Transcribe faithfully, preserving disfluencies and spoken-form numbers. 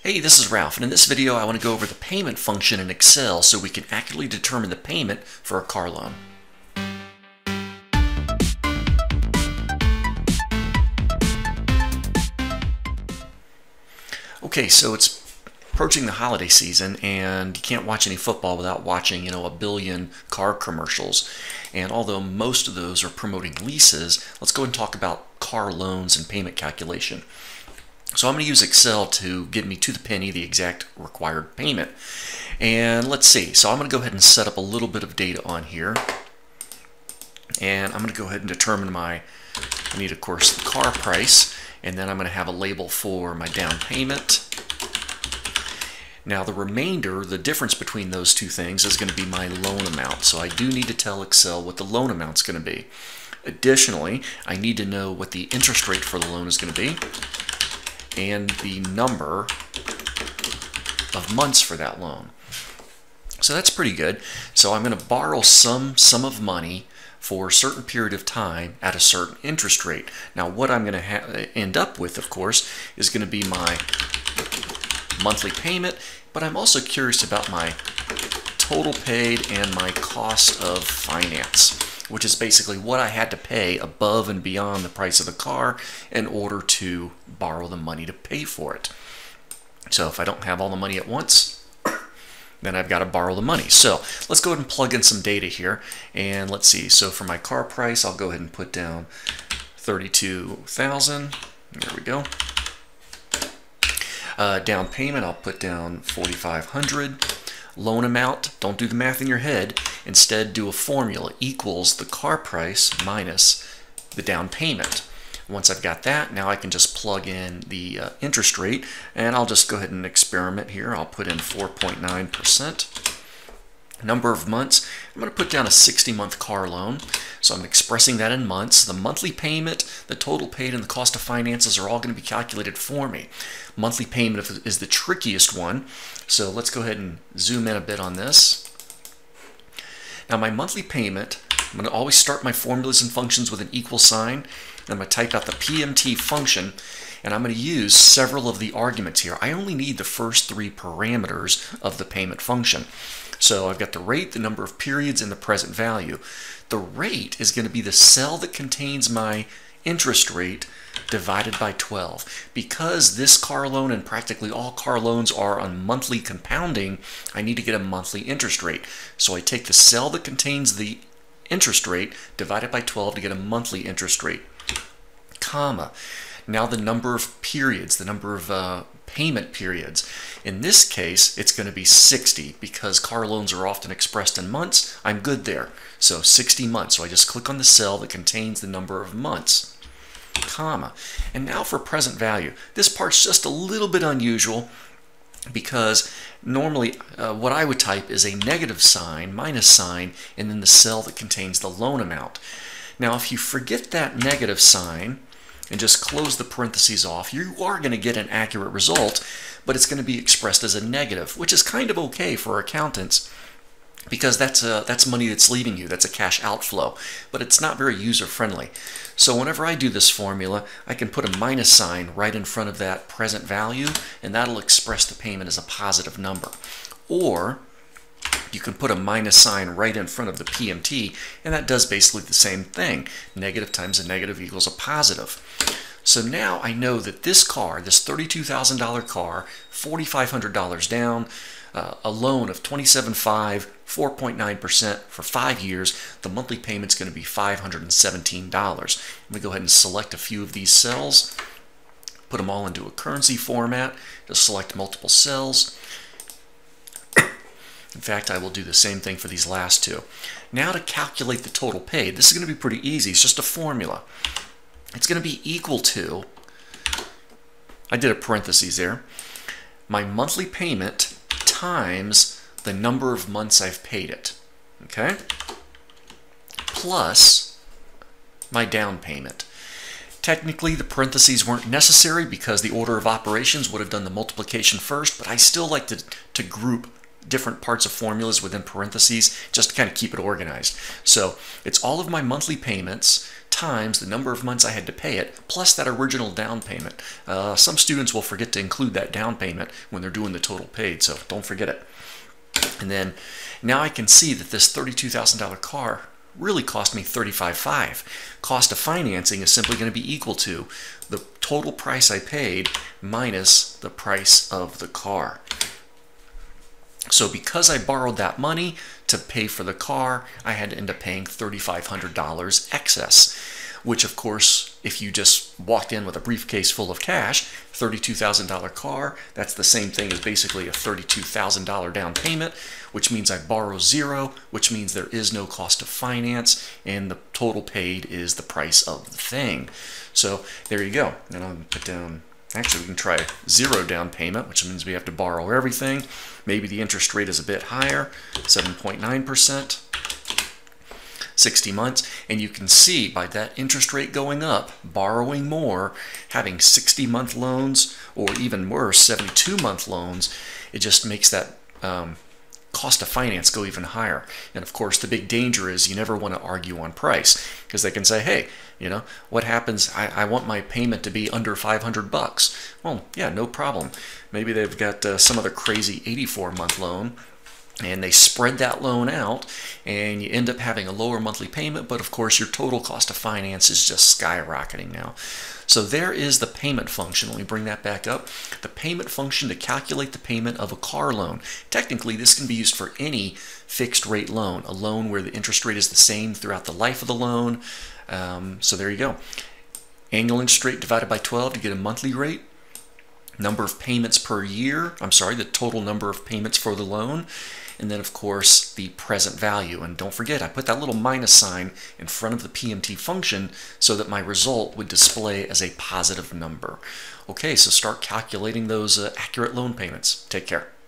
Hey, this is Ralph, and in this video I want to go over the payment function in Excel so we can accurately determine the payment for a car loan. Okay, so it's approaching the holiday season and you can't watch any football without watching, you know, a billion car commercials. And although most of those are promoting leases, let's go ahead and talk about car loans and payment calculation. So I'm going to use Excel to get me to the penny the exact required payment. And let's see, so I'm going to go ahead and set up a little bit of data on here. And I'm going to go ahead and determine my, I need of course the car price, and then I'm going to have a label for my down payment. Now the remainder, the difference between those two things, is going to be my loan amount. So I do need to tell Excel what the loan amount's going to be. Additionally, I need to know what the interest rate for the loan is going to be and the number of months for that loan. So that's pretty good. So I'm going to borrow some sum of money for a certain period of time at a certain interest rate. Now what I'm going to end up with, of course, is going to be my monthly payment, but I'm also curious about my total paid and my cost of finance, which is basically what I had to pay above and beyond the price of the car in order to borrow the money to pay for it. So if I don't have all the money at once, then I've got to borrow the money. So let's go ahead and plug in some data here, and let's see. So for my car price, I'll go ahead and put down thirty-two thousand dollars. There we go. Uh, down payment, I'll put down forty-five hundred dollars. Loan amount, don't do the math in your head. Instead, do a formula equals the car price minus the down payment. Once I've got that, now I can just plug in the uh, interest rate, and I'll just go ahead and experiment here. I'll put in four point nine percent. Number of months, I'm going to put down a sixty month car loan. So I'm expressing that in months. The monthly payment, the total paid, and the cost of finances are all going to be calculated for me. Monthly payment is the trickiest one. So let's go ahead and zoom in a bit on this. Now my monthly payment, I'm going to always start my formulas and functions with an equal sign. And I'm going to type out the P M T function, and I'm going to use several of the arguments here. I only need the first three parameters of the payment function. So I've got the rate, the number of periods, and the present value. The rate is going to be the cell that contains my interest rate divided by twelve. Because this car loan and practically all car loans are on monthly compounding, I need to get a monthly interest rate. So I take the cell that contains the interest rate divided by twelve to get a monthly interest rate, comma. Now the number of periods, the number of uh, payment periods. In this case, it's going to be sixty because car loans are often expressed in months. I'm good there. So sixty months. So I just click on the cell that contains the number of months, comma. And now for present value. This part's just a little bit unusual because normally uh, what I would type is a negative sign, minus sign, and then the cell that contains the loan amount. Now if you forget that negative sign and just close the parentheses off, you are going to get an accurate result, but it's going to be expressed as a negative, which is kind of okay for accountants because that's a, that's money that's leaving you. That's a cash outflow, but it's not very user-friendly. So whenever I do this formula, I can put a minus sign right in front of that present value, and that'll express the payment as a positive number. Or you can put a minus sign right in front of the P M T, and that does basically the same thing. Negative times a negative equals a positive. So now I know that this car, this thirty-two thousand dollar car, forty-five hundred dollars down, uh, a loan of twenty-seven thousand five hundred dollars, four point nine percent for five years, the monthly payment's going to be five hundred seventeen dollars. Let me go ahead and select a few of these cells, put them all into a currency format, just select multiple cells. In fact, I will do the same thing for these last two. Now to calculate the total paid, this is going to be pretty easy. It's just a formula. It's going to be equal to, I did a parentheses there, my monthly payment times the number of months I've paid it, okay? Plus my down payment. Technically, the parentheses weren't necessary because the order of operations would have done the multiplication first, but I still like to, to group different parts of formulas within parentheses just to kind of keep it organized. So it's all of my monthly payments times the number of months I had to pay it, plus that original down payment. Uh, some students will forget to include that down payment when they're doing the total paid, so don't forget it. And then now I can see that this thirty-two thousand dollar car really cost me thirty-five thousand five hundred dollars. Cost of financing is simply going to be equal to the total price I paid minus the price of the car. So because I borrowed that money to pay for the car, I had to end up paying thirty-five hundred dollars excess, which of course, if you just walked in with a briefcase full of cash, thirty-two thousand dollar car, that's the same thing as basically a thirty-two thousand dollar down payment, which means I borrow zero, which means there is no cost of finance, and the total paid is the price of the thing. So there you go. And I'll put down, actually we can try zero down payment, which means we have to borrow everything. Maybe the interest rate is a bit higher, seven point nine percent. sixty months, and you can see by that interest rate going up, borrowing more, having sixty month loans, or even worse, seventy-two month loans, it just makes that um, cost of finance go even higher. And of course, the big danger is you never want to argue on price, because they can say, hey, you know, what happens, I, I want my payment to be under five hundred bucks. Well, yeah, no problem. Maybe they've got uh, some other crazy eighty-four month loan, and they spread that loan out, and you end up having a lower monthly payment, but of course your total cost of finance is just skyrocketing now. So there is the payment function. Let me bring that back up. The payment function to calculate the payment of a car loan. Technically, this can be used for any fixed rate loan, a loan where the interest rate is the same throughout the life of the loan. Um, so there you go. Annual interest rate divided by twelve to get a monthly rate. Number of payments per year. I'm sorry, the total number of payments for the loan. And then, of course, the present value. And don't forget, I put that little minus sign in front of the P M T function so that my result would display as a positive number. Okay, so start calculating those uh, accurate loan payments. Take care.